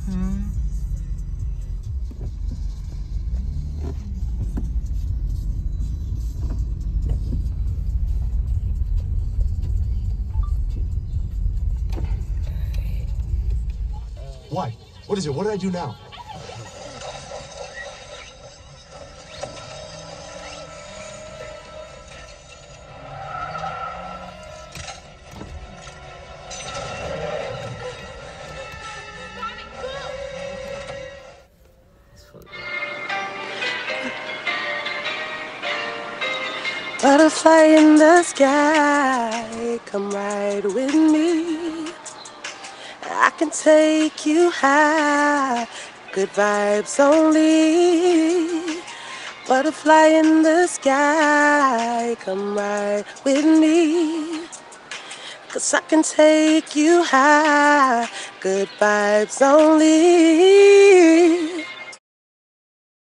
Why? What is it? What did I do now? Butterfly in the sky, come ride with me. I can take you high, good vibes only. Butterfly in the sky, come ride with me. 'Cause I can take you high, good vibes only.